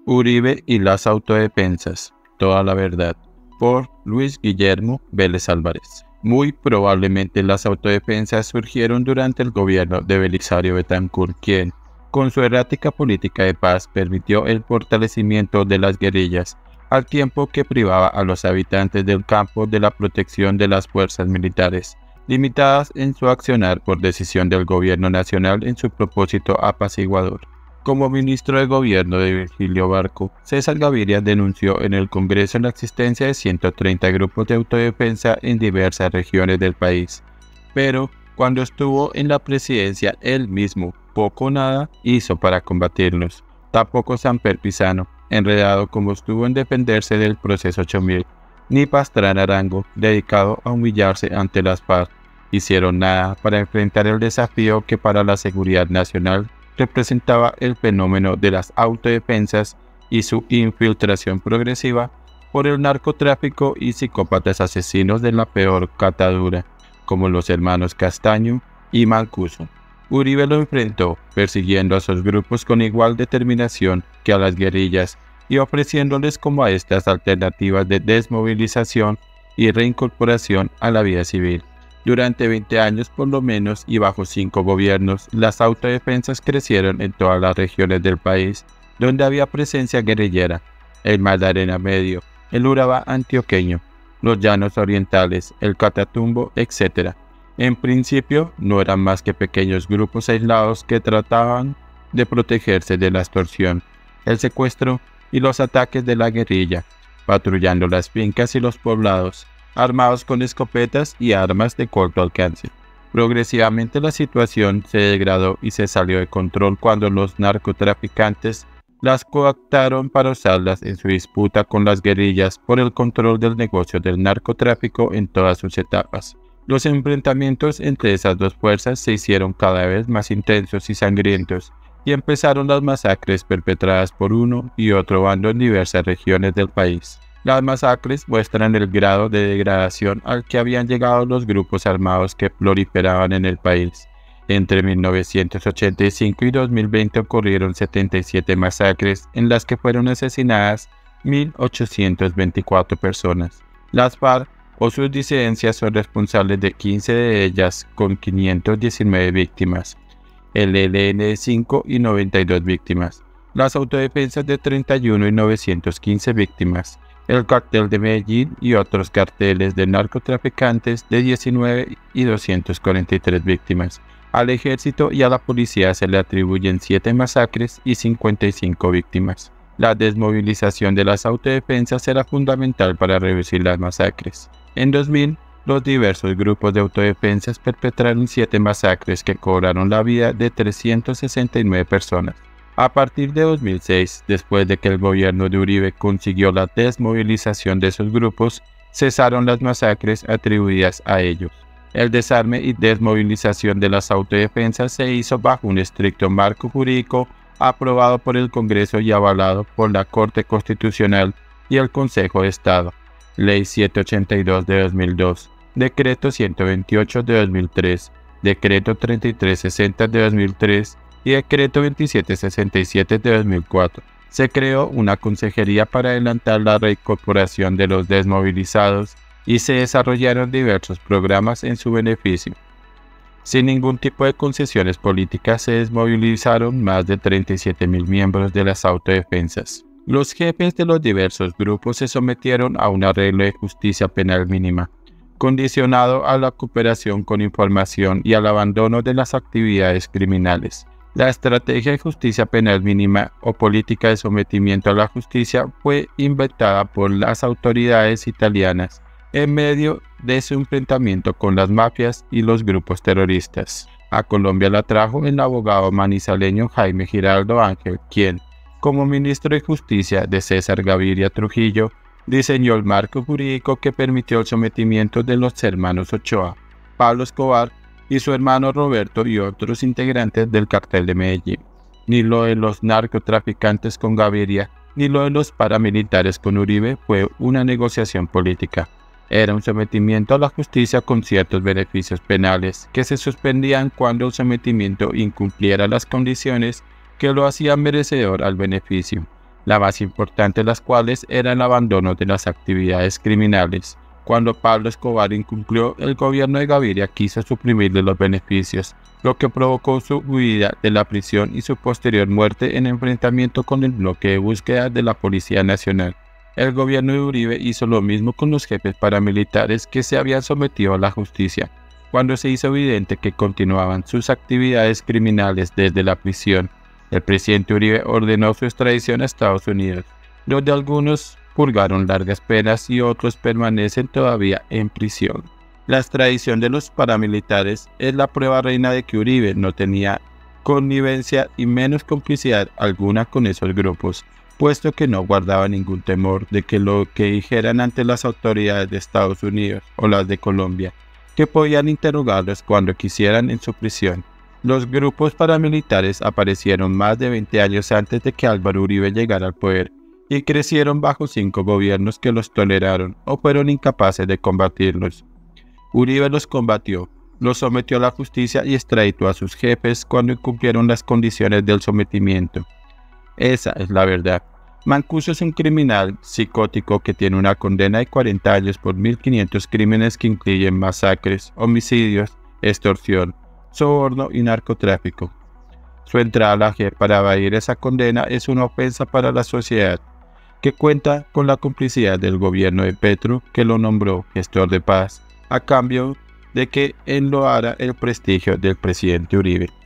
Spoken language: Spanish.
Uribe y las autodefensas, toda la verdad, por Luis Guillermo Vélez Álvarez. Muy probablemente las autodefensas surgieron durante el gobierno de Belisario Betancur, quien, con su errática política de paz, permitió el fortalecimiento de las guerrillas, al tiempo que privaba a los habitantes del campo de la protección de las fuerzas militares, limitadas en su accionar por decisión del gobierno nacional en su propósito apaciguador. Como ministro de gobierno de Virgilio Barco, César Gaviria denunció en el Congreso la existencia de 130 grupos de autodefensa en diversas regiones del país, pero cuando estuvo en la presidencia él mismo poco o nada hizo para combatirlos. Tampoco Samper Pizano, enredado como estuvo en defenderse del proceso 8000, ni Pastrana Arango, dedicado a humillarse ante las FARC, hicieron nada para enfrentar el desafío que para la seguridad nacional representaba el fenómeno de las autodefensas y su infiltración progresiva por el narcotráfico y psicópatas asesinos de la peor catadura, como los hermanos Castaño y Mancuso. Uribe lo enfrentó, persiguiendo a sus grupos con igual determinación que a las guerrillas y ofreciéndoles como a estas alternativas de desmovilización y reincorporación a la vida civil. Durante 20 años por lo menos y bajo 5 gobiernos, las autodefensas crecieron en todas las regiones del país donde había presencia guerrillera: el Magdalena Medio, el Urabá antioqueño, los Llanos Orientales, el Catatumbo, etc. En principio no eran más que pequeños grupos aislados que trataban de protegerse de la extorsión, el secuestro y los ataques de la guerrilla, patrullando las fincas y los poblados, armados con escopetas y armas de corto alcance. Progresivamente la situación se degradó y se salió de control cuando los narcotraficantes las cooptaron para usarlas en su disputa con las guerrillas por el control del negocio del narcotráfico en todas sus etapas. Los enfrentamientos entre esas dos fuerzas se hicieron cada vez más intensos y sangrientos, y empezaron las masacres perpetradas por uno y otro bando en diversas regiones del país. Las masacres muestran el grado de degradación al que habían llegado los grupos armados que proliferaban en el país. Entre 1985 y 2020 ocurrieron 77 masacres en las que fueron asesinadas 1.824 personas. Las FARC o sus disidencias son responsables de 15 de ellas, con 519 víctimas, el ELN de 5 y 92 víctimas, las autodefensas de 31 y 915 víctimas, el cartel de Medellín y otros carteles de narcotraficantes de 19 y 243 víctimas. Al ejército y a la policía se le atribuyen 7 masacres y 55 víctimas. La desmovilización de las autodefensas era fundamental para reducir las masacres. En 2000, los diversos grupos de autodefensas perpetraron 7 masacres que cobraron la vida de 369 personas. A partir de 2006, después de que el gobierno de Uribe consiguió la desmovilización de esos grupos, cesaron las masacres atribuidas a ellos. El desarme y desmovilización de las autodefensas se hizo bajo un estricto marco jurídico aprobado por el Congreso y avalado por la Corte Constitucional y el Consejo de Estado. Ley 782 de 2002, Decreto 128 de 2003, Decreto 3360 de 2003 y Decreto 2767 de 2004. Se creó una consejería para adelantar la reincorporación de los desmovilizados y se desarrollaron diversos programas en su beneficio. Sin ningún tipo de concesiones políticas se desmovilizaron más de 37.000 miembros de las autodefensas. Los jefes de los diversos grupos se sometieron a un arreglo de justicia penal mínima, condicionado a la cooperación con información y al abandono de las actividades criminales. La estrategia de justicia penal mínima o política de sometimiento a la justicia fue inventada por las autoridades italianas en medio de su enfrentamiento con las mafias y los grupos terroristas. A Colombia la trajo el abogado manizaleño Jaime Giraldo Ángel, quien, como ministro de Justicia de César Gaviria Trujillo, diseñó el marco jurídico que permitió el sometimiento de los hermanos Ochoa, Pablo Escobar y su hermano Roberto y otros integrantes del cartel de Medellín. Ni lo de los narcotraficantes con Gaviria, ni lo de los paramilitares con Uribe fue una negociación política. Era un sometimiento a la justicia con ciertos beneficios penales que se suspendían cuando el sometimiento incumpliera las condiciones que lo hacían merecedor al beneficio. la más importante de las cuales era el abandono de las actividades criminales. Cuando Pablo Escobar incumplió, el gobierno de Gaviria quiso suprimirle los beneficios, lo que provocó su huida de la prisión y su posterior muerte en enfrentamiento con el bloque de búsqueda de la Policía Nacional. El gobierno de Uribe hizo lo mismo con los jefes paramilitares que se habían sometido a la justicia. Cuando se hizo evidente que continuaban sus actividades criminales desde la prisión, el presidente Uribe ordenó su extradición a Estados Unidos, donde algunos purgaron largas penas y otros permanecen todavía en prisión. La extradición de los paramilitares es la prueba reina de que Uribe no tenía connivencia y menos complicidad alguna con esos grupos, puesto que no guardaba ningún temor de que lo que dijeran ante las autoridades de Estados Unidos o las de Colombia, que podían interrogarlos cuando quisieran en su prisión. Los grupos paramilitares aparecieron más de 20 años antes de que Álvaro Uribe llegara al poder y crecieron bajo 5 gobiernos que los toleraron o fueron incapaces de combatirlos. Uribe los combatió, los sometió a la justicia y extraditó a sus jefes cuando incumplieron las condiciones del sometimiento. Esa es la verdad. Mancuso es un criminal psicótico que tiene una condena de 40 años por 1.500 crímenes que incluyen masacres, homicidios, extorsión, soborno y narcotráfico. Su entrada a la JEP para evadir esa condena es una ofensa para la sociedad, que cuenta con la complicidad del gobierno de Petro, que lo nombró gestor de paz, a cambio de que enloara el prestigio del presidente Uribe.